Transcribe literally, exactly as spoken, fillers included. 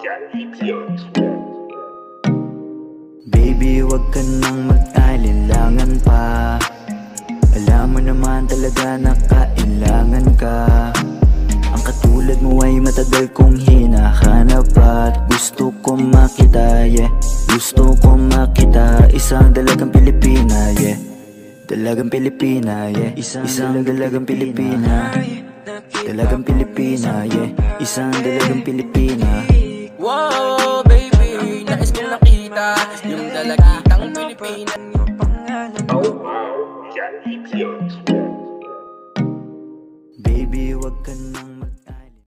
Baby, wag ka nang mag-alinlangan pa. Alam mo naman talaga na kailangan ka. Ang katulad mo ay matagal kong hinahanap at gusto ko makita, yeah. Gusto ko makita isang dalagang Pilipina, yeah. Dalagang Pilipina, yeah. Isang, isang dalagang Pilipina. Dalagang Pilipina, yeah. Isang dalagang Pilipina. Wow.